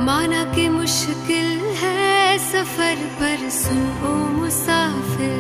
माना कि मुश्किल है सफर पर सुन ओ मुसाफिर।